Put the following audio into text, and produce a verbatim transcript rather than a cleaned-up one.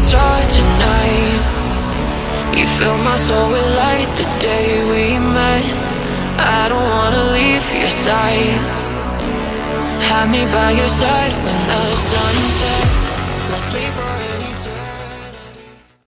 start tonight. You fill my soul with light the day we met. I don't wanna leave your side. Have me by your side when the sun sets. Let's leave for